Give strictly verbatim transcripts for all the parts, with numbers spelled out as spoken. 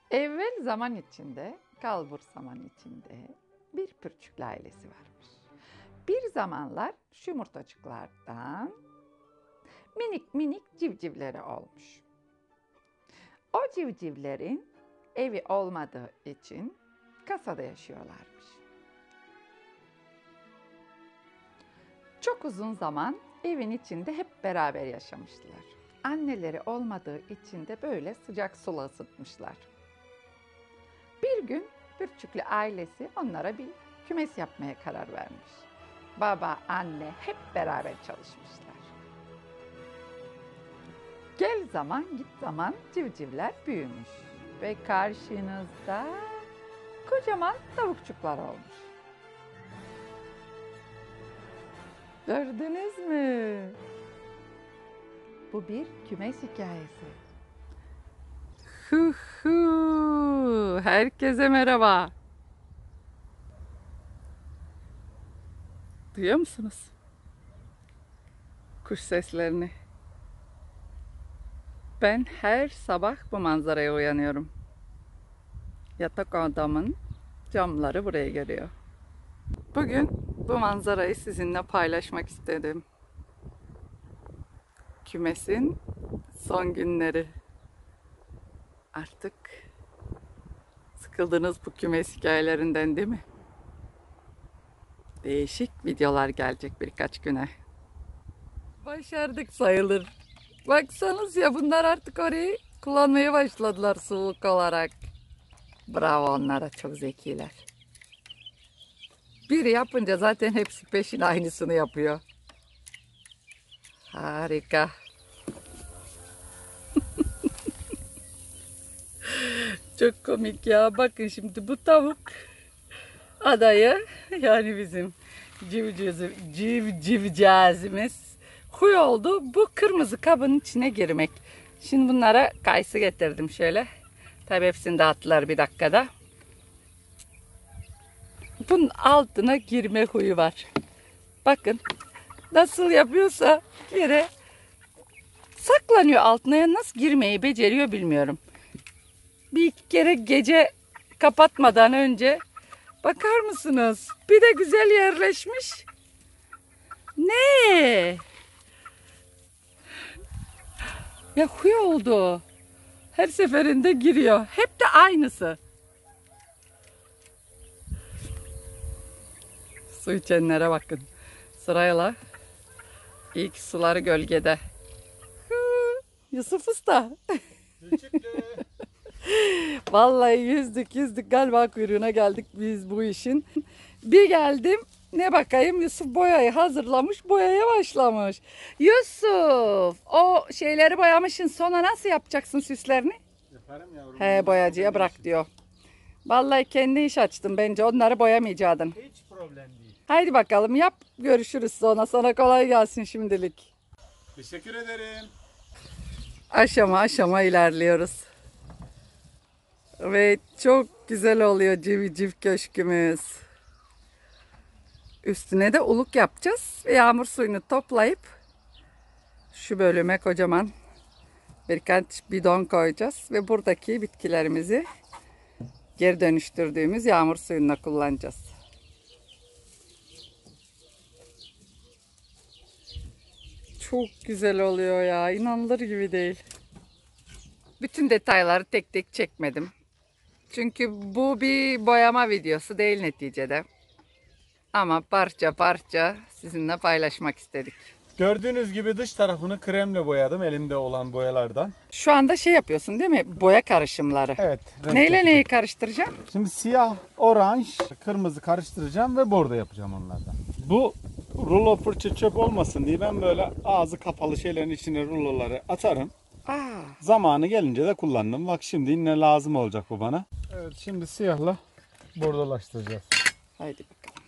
Evvel zaman içinde, kalbur zaman içinde bir pürçüklü ailesi varmış. Bir zamanlar şu yumurtacıklardan minik minik civcivleri olmuş. O civcivlerin evi olmadığı için kasada yaşıyorlarmış. Çok uzun zaman evin içinde hep beraber yaşamışlar. Anneleri olmadığı için de böyle sıcak sula ısıtmışlar. Bir gün Pürçüklü ailesi onlara bir kümes yapmaya karar vermiş. Baba, anne hep beraber çalışmışlar. Gel zaman git zaman civcivler büyümüş ve karşınızda kocaman tavukçuklar olmuş. Gördünüz mü? Bu bir kümes hikayesi. Hu hu. Herkese merhaba. Duyuyor musunuz? Kuş seslerini. Ben her sabah bu manzaraya uyanıyorum. Yatak odamın camları buraya geliyor. Bugün bu manzarayı sizinle paylaşmak istedim. Kümesin son günleri. Artık sıkıldınız bu kümes hikayelerinden değil mi? Değişik videolar gelecek birkaç güne. Başardık sayılır. Baksanız ya, bunlar artık orayı kullanmaya başladılar suluk olarak. Bravo onlara, çok zekiler. Biri yapınca zaten hepsi peşin aynısını yapıyor. Harika. Çok komik ya. Bakın şimdi bu tavuk adayı, yani bizim civciv, civcivcağızımız huy oldu bu kırmızı kabın içine girmek. Şimdi bunlara kayısı getirdim şöyle. Tabii hepsini dağıttılar bir dakikada. Bunun altına girme huyu var. Bakın nasıl yapıyorsa yere saklanıyor altına. Ya nasıl girmeyi beceriyor bilmiyorum. Bir iki kere gece kapatmadan önce bakar mısınız? Bir de güzel yerleşmiş. Ne? Ya huy oldu. Her seferinde giriyor. Hep de aynısı. Su içenlere bakın. Sırayla ilk suları gölgede. Yusuf Usta. Vallahi yüzdük yüzdük galiba kuyruğuna geldik biz bu işin. Bir geldim, ne bakayım, Yusuf boyayı hazırlamış, boyaya başlamış. Yusuf, o şeyleri boyamışsın, sonra nasıl yapacaksın süslerini? Yaparım yavrum. He, boyacıya bırak diyor. Vallahi kendi iş açtın, bence onları boyamayacaktın. Hiç problem değil. Haydi bakalım yap, görüşürüz sonra. Sana kolay gelsin şimdilik. Teşekkür ederim. Aşama aşama ilerliyoruz. Ve çok güzel oluyor civciv köşkümüz. Üstüne de uluk yapacağız. Yağmur suyunu toplayıp şu bölüme kocaman birkaç bidon koyacağız. Ve buradaki bitkilerimizi geri dönüştürdüğümüz yağmur suyuna kullanacağız. Çok güzel oluyor ya. İnanılır gibi değil. Bütün detayları tek tek çekmedim. Çünkü bu bir boyama videosu değil neticede. Ama parça parça sizinle paylaşmak istedik. Gördüğünüz gibi dış tarafını kremle boyadım, elimde olan boyalardan. Şu anda şey yapıyorsun değil mi? Boya karışımları. Evet. Neyle yapacağım. neyi karıştıracağım? Şimdi siyah, oranj, kırmızı karıştıracağım ve bordo yapacağım onlardan. Bu rulo fırça çöp olmasın diye ben böyle ağzı kapalı şeylerin içine ruloları atarım. Aa. Zamanı gelince de kullandım. Bak şimdi yine lazım olacak bu bana. Evet, şimdi siyahla bordolaştıracağız. Haydi bakalım.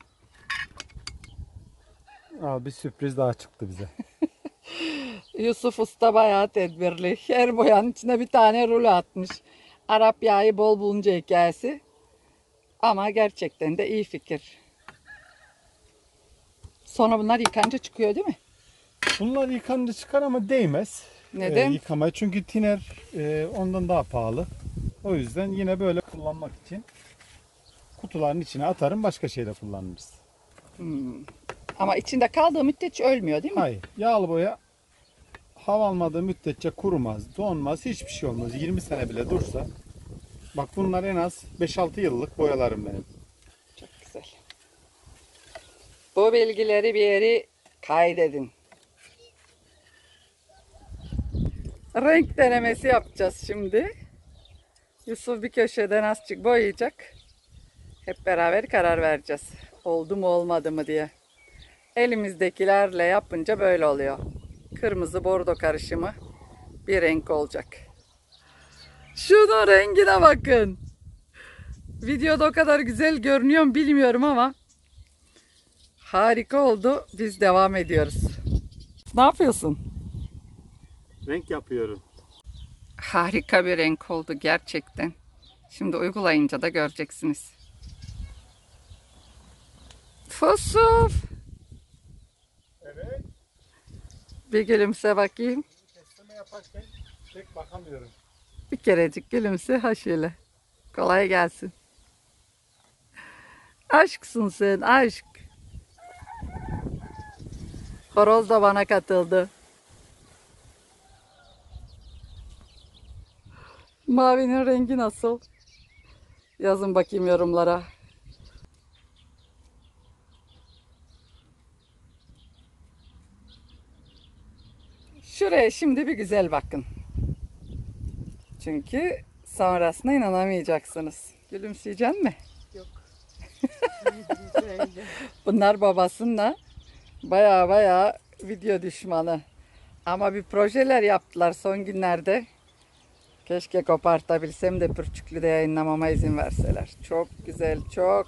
Al, bir sürpriz daha çıktı bize. Yusuf Usta bayağı tedbirli. Her boyanın içine bir tane rulo atmış. Arap yağı bol bulunca hikayesi. Ama gerçekten de iyi fikir. Sonra bunlar yıkanınca çıkıyor değil mi? Bunlar yıkanınca çıkar ama değmez. Neden? E, yıkamaya. Çünkü tiner e, ondan daha pahalı. O yüzden yine böyle kullanmak için kutuların içine atarım, başka şeyle kullanırız. Hmm. Ama içinde kaldığı müddetçe ölmüyor değil mi? Hayır. Yağlı boya hava almadığı müddetçe kurumaz, donmaz, hiçbir şey olmaz. yirmi sene bile dursa. Bak bunlar en az beş altı yıllık boyalarım benim. Çok güzel. Bu bilgileri bir yere kaydedin. Renk denemesi yapacağız şimdi. Yusuf bir köşeden azıcık boyayacak. Hep beraber karar vereceğiz. Oldu mu olmadı mı diye. Elimizdekilerle yapınca böyle oluyor. Kırmızı bordo karışımı bir renk olacak. Şunun rengine bakın. Videoda o kadar güzel görünüyor mu bilmiyorum ama harika oldu. Biz devam ediyoruz. Ne yapıyorsun? Renk yapıyorum. Harika bir renk oldu gerçekten. Şimdi uygulayınca da göreceksiniz. Fosuf. Evet. Bir gülümse bakayım. Kesleme yaparken pek bakamıyorum. Bir kerecik gülümse ha şöyle. Kolay gelsin. Aşksın sen, aşk. Horoz da bana katıldı. Mavinin rengi nasıl? Yazın bakayım yorumlara. Şuraya şimdi bir güzel bakın. Çünkü sonrasına inanamayacaksınız. Gülümseyeceksin mi? Yok. Bunlar babasınla baya baya video düşmanı. Ama bir projeler yaptılar son günlerde. Keşke kopartabilsem de Pürçüklü'de yayınlamama izin verseler. Çok güzel, çok.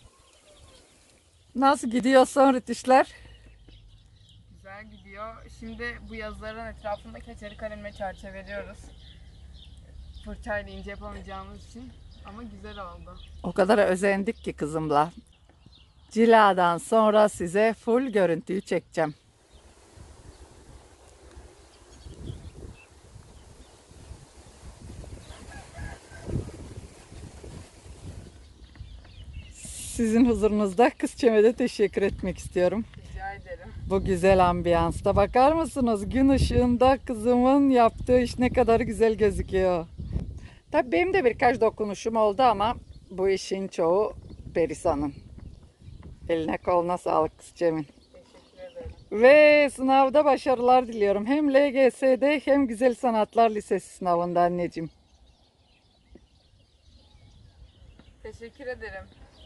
Nasıl gidiyor son rütüşler? Güzel gidiyor. Şimdi bu yazıların etrafında keçeli kalemle çerçeveliyoruz. Fırçayla ince yapamayacağımız için. Ama güzel oldu. O kadar özendik ki kızımla. Ciladan sonra size full görüntüyü çekeceğim. Sizin huzurunuzda Kız Çemet'e teşekkür etmek istiyorum. Rica ederim. Bu güzel ambiyansta bakar mısınız? Gün ışığında kızımın yaptığı iş ne kadar güzel gözüküyor. Tabii benim de birkaç dokunuşum oldu ama bu işin çoğu Berisa'nın. Eline koluna sağlık Kız Cem'in. Teşekkür ederim. Ve sınavda başarılar diliyorum. Hem L G S'de hem Güzel Sanatlar Lisesi sınavında anneciğim. Teşekkür ederim.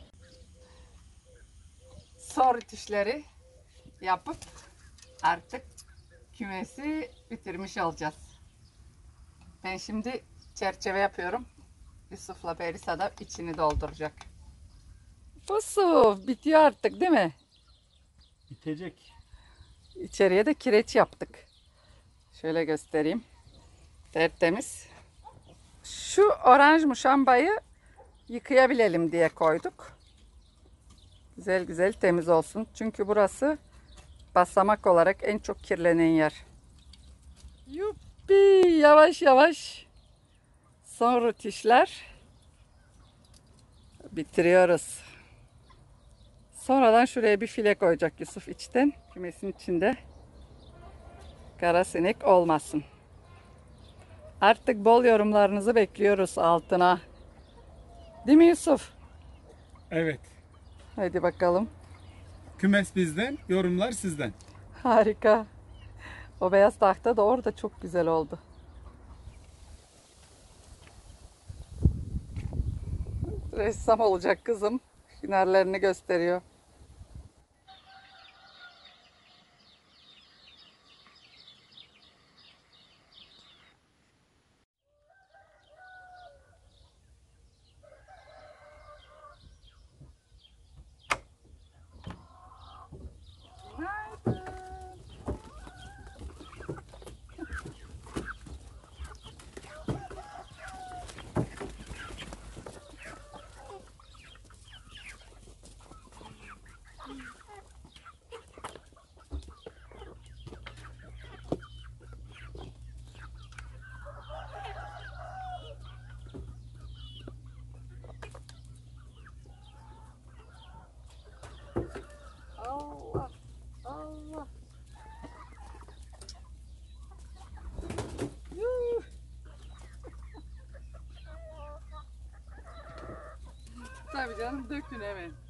Son rütüşleri yapıp artık kümesi bitirmiş olacağız. Ben şimdi çerçeve yapıyorum. Yusuf'la Berisa da içini dolduracak. Yusuf bitiyor artık değil mi? Bitecek. İçeriye de kireç yaptık. Şöyle göstereyim. Tertemiz. Şu oranj muşambayı yıkayabilelim diye koyduk. Güzel güzel temiz olsun. Çünkü burası basamak olarak en çok kirlenen yer. Yuppi! Yavaş yavaş son rütüşler bitiriyoruz. Sonradan şuraya bir file koyacak Yusuf içten. Kümesin içinde kara sinek olmasın. Artık bol yorumlarınızı bekliyoruz altına. Değil mi Yusuf? Evet. Hadi bakalım. Kümes bizden, yorumlar sizden. Harika. O beyaz tahta da orada çok güzel oldu. Ressam olacak kızım. Hünerlerini gösteriyor. canım dökün hemen.